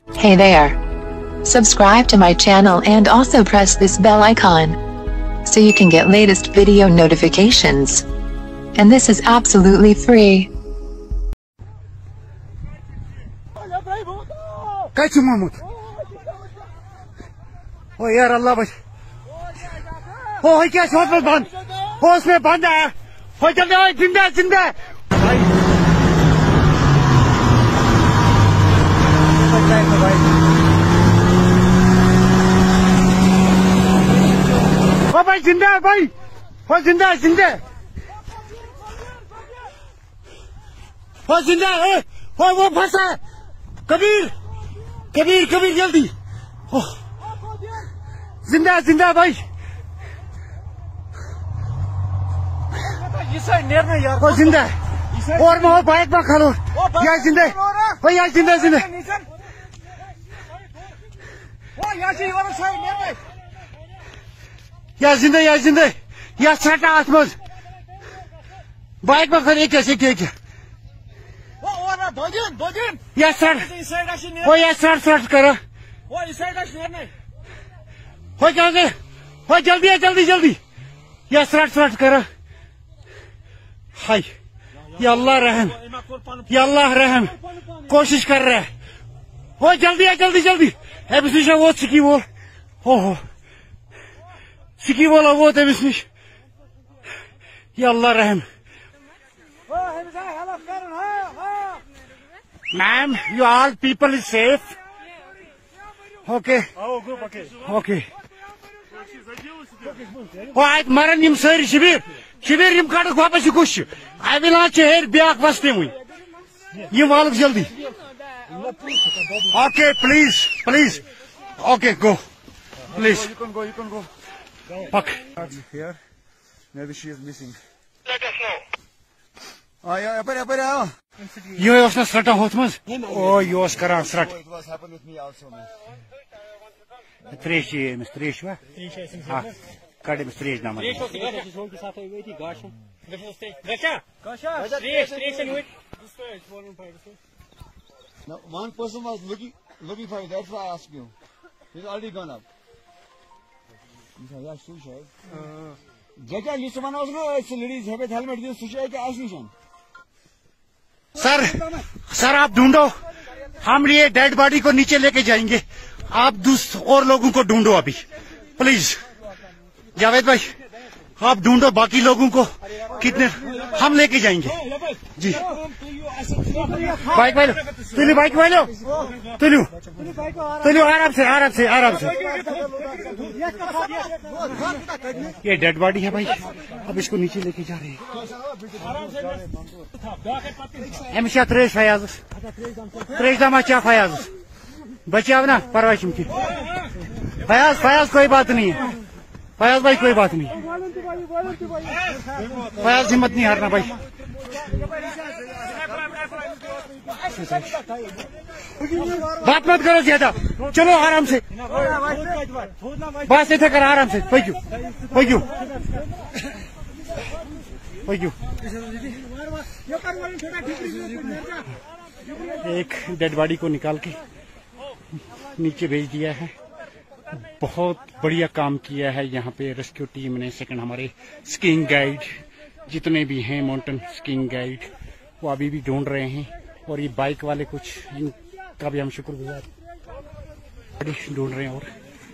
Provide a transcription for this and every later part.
Hey there. Subscribe to my channel and also press this bell icon so you can get latest video notifications. And this is absolutely free. Kaç Mahmut? ओ यार अल्लाह बच हो क्या shot में बंद हो उसमें बंद है हो जल्दी हो जिंदा जिंदा हो भाई जिंदा है भाई हो जिंदा जिंदा हो जिंदा है हो वो फंसा कबीर कबीर कबीर जल्दी हो जिंदा जिंदा भाई वो जिंदा और मैं बाइक में खड़ो यार जिंदा भाई यार जिंदा जिंदा यार जिंदा यार सटा हाथ में बाइक में खड़े कैसे क्या क्या यार सर वो यार सर करो हो जाओगे हो जल्दी है जल्दी या स्टार्ट करो हाय या अल्लाह रहम कोशिश कर रहा है हो जल्दी है जल्दी अब इसमें वो सिकी वो हो सिकी बोला वो तब इसमें या अल्लाह रहम ma'am you all people is safe okay Wait, maran yim sari shibir yim kadak wapas kush. I will not hear biak vaste mui. Yim walk jaldi. Okay, please. Okay, go. Please. You can go. Fuck. Here. Maybe she is missing. Let us know. Oh, yeah, apare. You was not start hot mas. Oh, you was karan start. It was happened with me also, man. Tresh va? Ha. Kade mes tresh nama. Now, one person was looking for you. That's why I asked you. He's already gone up. He said, yeah, such है. जगह list बनाओ ना ऐसे ladies helmet helmet दिए सुचे है कि आज नहीं सर आप ढूंढो हम ये डेड बॉडी को नीचे लेके जाएंगे आप और लोगों को ढूंढो अभी प्लीज जावेद भाई आप ढूंढो बाकी लोगों को कितने हम लेके जाएंगे जी बाइक वाले तुलू आराम से ये डेड बॉडी है भाई अब इसको नीचे लेके जा रहे हैं हमेशा त्रेश दामा क्या फयाज बचाव ना परवाह की फयाज कोई बात नहीं है फयाज भाई कोई बात नहीं फयाज हिम्मत नहीं हारना भाई बात मत करो ज्यादा चलो आराम से बस ऐसे कर आराम से क्यों एक डेड बॉडी को निकाल के नीचे भेज दिया है बहुत बढ़िया काम किया है यहाँ पे रेस्क्यू टीम ने सेकंड हमारे स्कीइंग गाइड जितने भी हैं माउंटेन स्कीइंग गाइड वो अभी भी ढूंढ रहे हैं और ये बाइक वाले कुछ इनका भी हम शुक्रगुजार ढूंढ रहे हैं और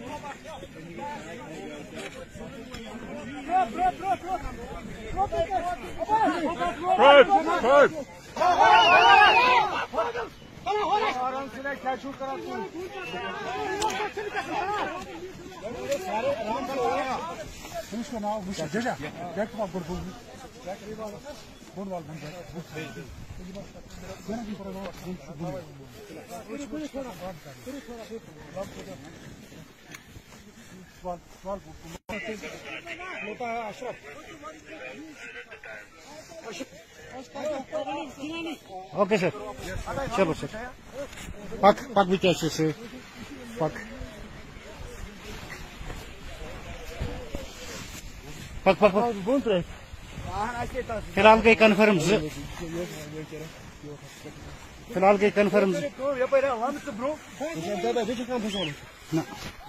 ओके सर चलो सर पक भी कैसे से पक फिलहाल कहीं कन्फर्म फिलहाल के कन्फर्म ना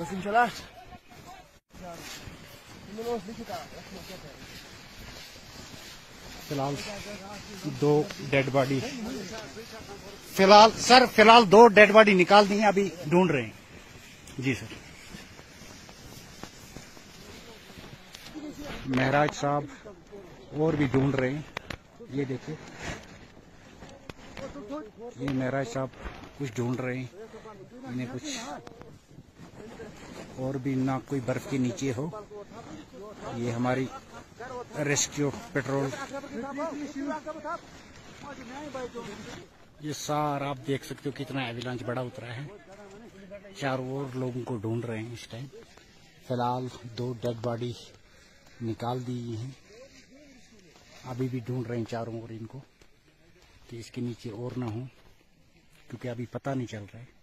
फिलहाल 2 डेड बॉडी फिलहाल 2 डेड बॉडी निकाल दी हैं, अभी ढूंढ रहे हैं। जी सर। महराज साहब और भी ढूंढ रहे हैं। ये देखिए, ये महराज साहब कुछ ढूंढ रहे हैं। इन्हें कुछ और भी ना कोई बर्फ के नीचे हो। ये हमारी रेस्क्यू पेट्रोल, ये सारा आप देख सकते हो कितना एविलांच बड़ा उतरा है। चारों ओर लोगों को ढूंढ रहे हैं इस टाइम। फिलहाल 2 डेड बॉडी निकाल दी हैं, अभी भी ढूंढ रहे हैं चारों ओर इनको कि इसके नीचे और ना हो, क्योंकि अभी पता नहीं चल रहा है।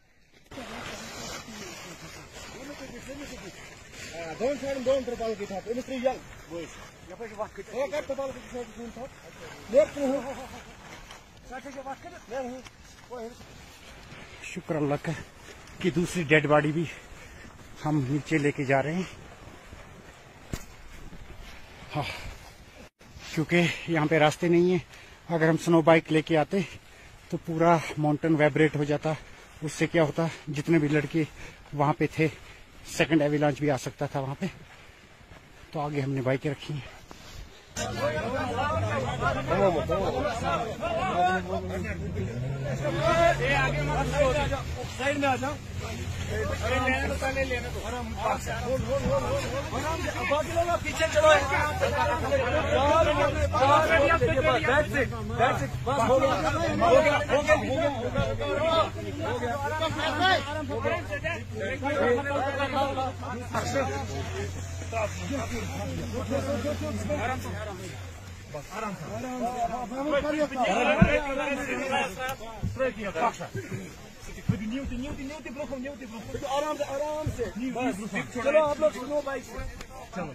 शुक्र अल्लाह का कि दूसरी डेड बॉडी भी हम नीचे लेके जा रहे हैं। हाँ, क्योंकि यहाँ पे रास्ते नहीं है। अगर हम स्नो बाइक लेके आते तो पूरा माउंटेन वाइब्रेट हो जाता। उससे क्या होता, जितने भी लड़के वहाँ पे थे, सेकंड एविलांच भी आ सकता था वहाँ पे। तो आगे हमने बाइकें रखी हैं। साइड में आ जाओ। बाकी लोग पीछे चलो। आराम से चलो आप लोग स्नो बाइक से चलो।